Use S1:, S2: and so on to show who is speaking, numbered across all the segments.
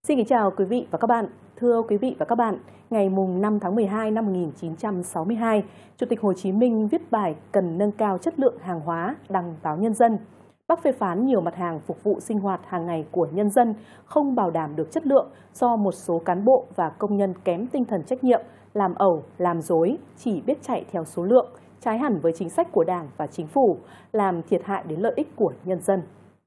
S1: Xin kính chào quý vị và các bạn. Thưa quý vị và các bạn, ngày 5 tháng 12 năm 1962, Chủ tịch Hồ Chí Minh viết bài cần nâng cao chất lượng hàng hóa đăng báo Nhân dân. Bác phê phán nhiều mặt hàng phục vụ sinh hoạt hàng ngày của nhân dân không bảo đảm được chất lượng do một số cán bộ và công nhân kém tinh thần trách nhiệm, làm ẩu, làm dối, chỉ biết chạy theo số lượng, trái hẳn với chính sách của Đảng và Chính phủ, làm thiệt hại đến lợi ích của nhân dân.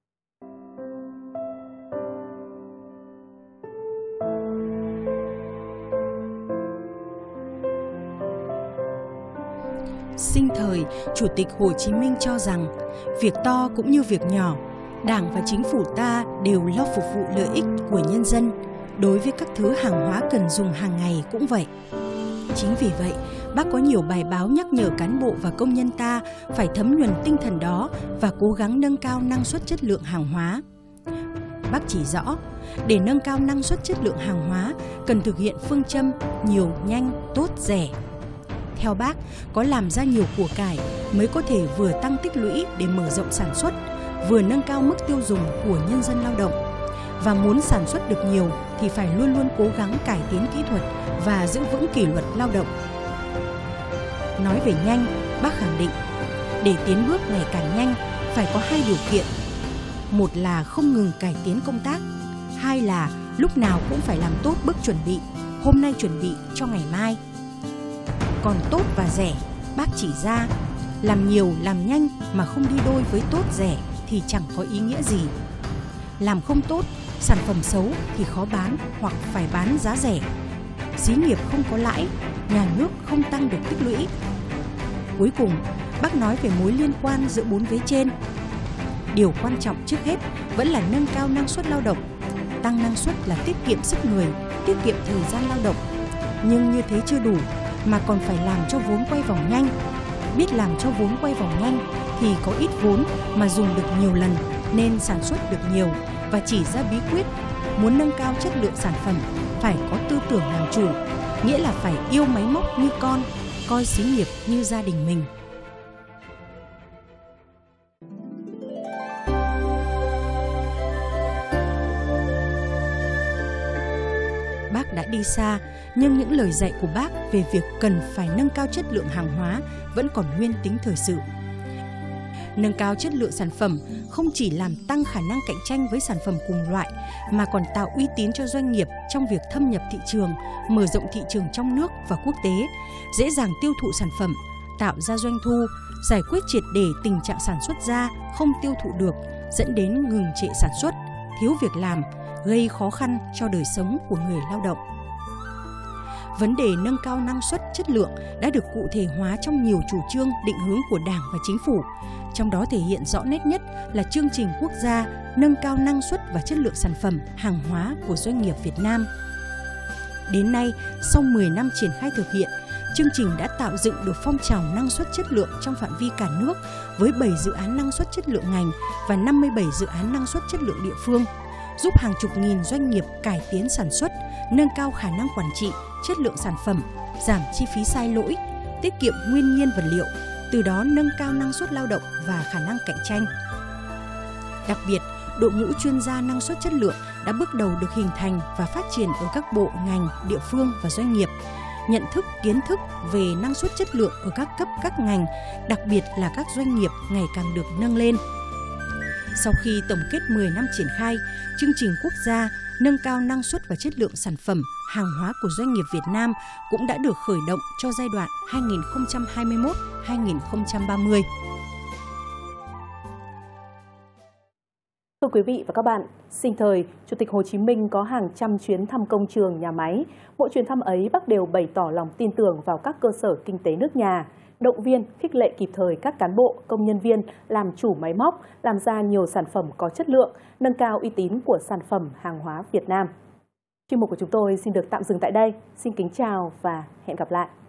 S2: Sinh thời, Chủ tịch Hồ Chí Minh cho rằng, việc to cũng như việc nhỏ, Đảng và Chính phủ ta đều lo phục vụ lợi ích của nhân dân. Đối với các thứ hàng hóa cần dùng hàng ngày cũng vậy. Chính vì vậy, Bác có nhiều bài báo nhắc nhở cán bộ và công nhân ta phải thấm nhuần tinh thần đó và cố gắng nâng cao năng suất chất lượng hàng hóa. Bác chỉ rõ, để nâng cao năng suất chất lượng hàng hóa, cần thực hiện phương châm nhiều, nhanh, tốt, rẻ. Theo Bác, có làm ra nhiều của cải mới có thể vừa tăng tích lũy để mở rộng sản xuất, vừa nâng cao mức tiêu dùng của nhân dân lao động. Và muốn sản xuất được nhiều thì phải luôn luôn cố gắng cải tiến kỹ thuật và giữ vững kỷ luật lao động. Nói về nhanh, Bác khẳng định, để tiến bước ngày càng nhanh phải có hai điều kiện. Một là không ngừng cải tiến công tác, hai là lúc nào cũng phải làm tốt bước chuẩn bị, hôm nay chuẩn bị cho ngày mai. Còn tốt và rẻ, Bác chỉ ra, làm nhiều, làm nhanh mà không đi đôi với tốt rẻ thì chẳng có ý nghĩa gì. Làm không tốt, sản phẩm xấu thì khó bán hoặc phải bán giá rẻ. Xí nghiệp không có lãi, nhà nước không tăng được tích lũy. Cuối cùng, Bác nói về mối liên quan giữa 4 vế trên. Điều quan trọng trước hết vẫn là nâng cao năng suất lao động. Tăng năng suất là tiết kiệm sức người, tiết kiệm thời gian lao động. Nhưng như thế chưa đủ, mà còn phải làm cho vốn quay vòng nhanh. Biết làm cho vốn quay vòng nhanh thì có ít vốn mà dùng được nhiều lần nên sản xuất được nhiều, và chỉ ra bí quyết muốn nâng cao chất lượng sản phẩm phải có tư tưởng làm chủ, nghĩa là phải yêu máy móc như con, coi xí nghiệp như gia đình mình. Bác đã đi xa, nhưng những lời dạy của Bác về việc cần phải nâng cao chất lượng hàng hóa vẫn còn nguyên tính thời sự. Nâng cao chất lượng sản phẩm không chỉ làm tăng khả năng cạnh tranh với sản phẩm cùng loại, mà còn tạo uy tín cho doanh nghiệp trong việc thâm nhập thị trường, mở rộng thị trường trong nước và quốc tế, dễ dàng tiêu thụ sản phẩm, tạo ra doanh thu, giải quyết triệt để tình trạng sản xuất ra không tiêu thụ được, dẫn đến ngừng trệ sản xuất, thiếu việc làm, gây khó khăn cho đời sống của người lao động. Vấn đề nâng cao năng suất chất lượng đã được cụ thể hóa trong nhiều chủ trương định hướng của Đảng và Chính phủ, trong đó thể hiện rõ nét nhất là chương trình quốc gia nâng cao năng suất và chất lượng sản phẩm, hàng hóa của doanh nghiệp Việt Nam. Đến nay, sau 10 năm triển khai thực hiện, chương trình đã tạo dựng được phong trào năng suất chất lượng trong phạm vi cả nước với 7 dự án năng suất chất lượng ngành và 57 dự án năng suất chất lượng địa phương, giúp hàng chục nghìn doanh nghiệp cải tiến sản xuất, nâng cao khả năng quản trị, chất lượng sản phẩm, giảm chi phí sai lỗi, tiết kiệm nguyên nhiên vật liệu, từ đó nâng cao năng suất lao động và khả năng cạnh tranh. Đặc biệt, đội ngũ chuyên gia năng suất chất lượng đã bước đầu được hình thành và phát triển ở các bộ, ngành, địa phương và doanh nghiệp. Nhận thức, kiến thức về năng suất chất lượng ở các cấp, các ngành, đặc biệt là các doanh nghiệp ngày càng được nâng lên. Sau khi tổng kết 10 năm triển khai, chương trình quốc gia nâng cao năng suất và chất lượng sản phẩm, hàng hóa của doanh nghiệp Việt Nam cũng đã được khởi động cho giai đoạn 2021-2030.
S1: Thưa quý vị và các bạn, sinh thời, Chủ tịch Hồ Chí Minh có hàng trăm chuyến thăm công trường, nhà máy. Mỗi chuyến thăm ấy, Bác đều bày tỏ lòng tin tưởng vào các cơ sở kinh tế nước nhà, động viên, khích lệ kịp thời các cán bộ, công nhân viên làm chủ máy móc, làm ra nhiều sản phẩm có chất lượng, nâng cao uy tín của sản phẩm hàng hóa Việt Nam. Chuyên mục của chúng tôi xin được tạm dừng tại đây. Xin kính chào và hẹn gặp lại.